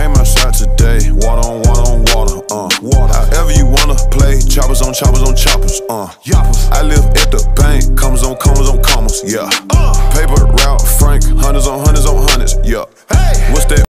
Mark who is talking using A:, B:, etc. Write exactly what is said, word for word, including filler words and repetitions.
A: Came outside today, water on water on water, uh. Water. However you wanna play, choppers on choppers on choppers, uh. Yoppers. I live at the bank, commas on commas on commas, yeah. Uh. Paper route, Frank, hundreds on hundreds on hundreds, yeah. Hey. What's that?